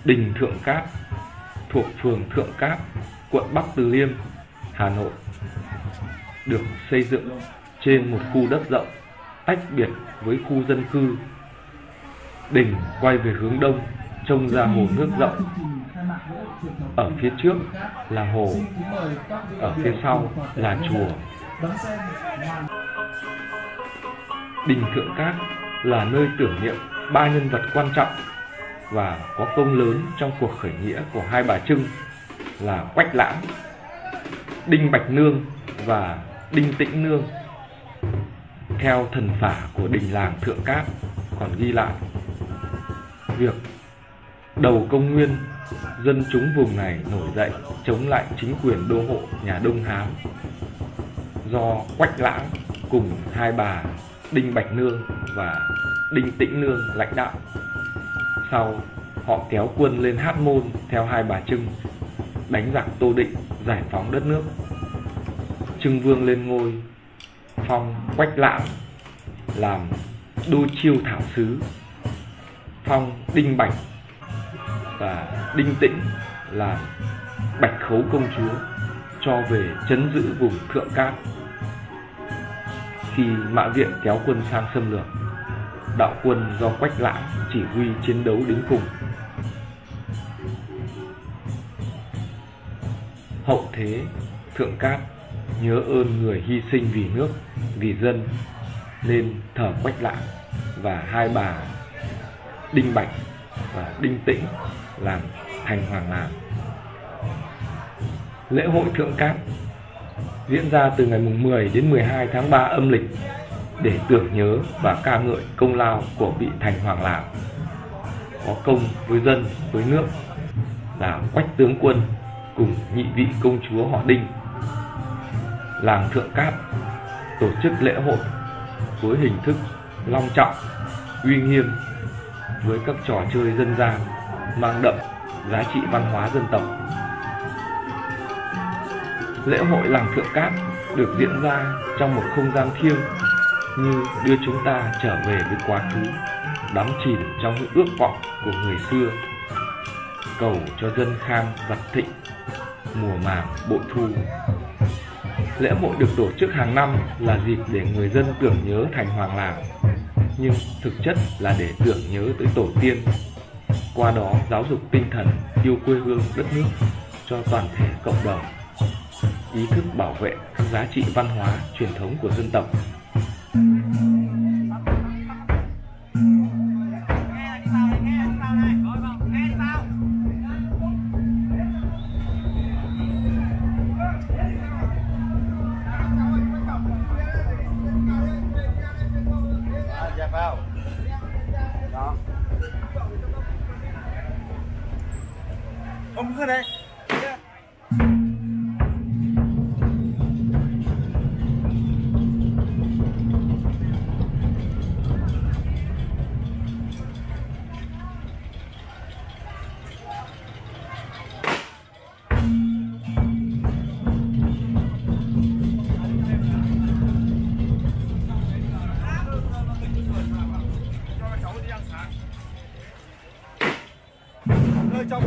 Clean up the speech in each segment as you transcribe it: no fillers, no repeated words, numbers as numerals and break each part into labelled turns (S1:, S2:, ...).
S1: Đình Thượng Cát thuộc phường Thượng Cát, quận Bắc Từ Liêm, Hà Nội, được xây dựng trên một khu đất rộng tách biệt với khu dân cư. Đình quay về hướng đông, trông ra hồ nước rộng. Ở phía trước là hồ, ở phía sau là chùa. Đình Thượng Cát là nơi tưởng niệm ba nhân vật quan trọng và có công lớn trong cuộc khởi nghĩa của Hai Bà Trưng là Quách Lãng, Đinh Bạch Nương và Đinh Tĩnh Nương. Theo thần phả của đình làng Thượng Cát còn ghi lại việc đầu công nguyên, dân chúng vùng này nổi dậy chống lại chính quyền đô hộ nhà Đông Hán do Quách Lãng cùng hai bà Đinh Bạch Nương và Đinh Tĩnh Nương lãnh đạo. Sau, họ kéo quân lên Hát Môn theo Hai Bà Trưng, đánh giặc Tô Định, giải phóng đất nước. Trưng Vương lên ngôi, phong Quách Lãng làm đô chiêu thảo sứ, phong Đinh Bạch và Đinh Tĩnh làm Bạch Khấu công chúa, cho về trấn giữ vùng Thượng Cát. Khi Mã Viện kéo quân sang xâm lược, đạo quân do Quách Lãng chỉ huy chiến đấu đến cùng. Hậu thế Thượng Cát nhớ ơn người hy sinh vì nước, vì dân, nên thờ Quách Lãng và hai bà Đinh Bạch và Đinh Tĩnh làm thành hoàng làng. Lễ hội Thượng Cát diễn ra từ ngày 10 đến 12 tháng 3 âm lịch để tưởng nhớ và ca ngợi công lao của vị thành hoàng làng có công với dân, với nước là Quách tướng quân cùng nhị vị công chúa họ Đinh. Làng Thượng Cát tổ chức lễ hội với hình thức long trọng, uy nghiêm, với các trò chơi dân gian mang đậm giá trị văn hóa dân tộc. Lễ hội làng Thượng Cát được diễn ra trong một không gian thiêng, như đưa chúng ta trở về với quá khứ, đắm chìm trong những ước vọng của người xưa, cầu cho dân khang vật thịnh, mùa màng bội thu. Lễ hội được tổ chức hàng năm là dịp để người dân tưởng nhớ thành hoàng làng, nhưng thực chất là để tưởng nhớ tới tổ tiên, qua đó giáo dục tinh thần yêu quê hương đất nước cho toàn thể cộng đồng, ý thức bảo vệ các giá trị văn hóa truyền thống của dân tộc.
S2: Ông cứ đây. Trong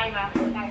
S3: tay mà tay.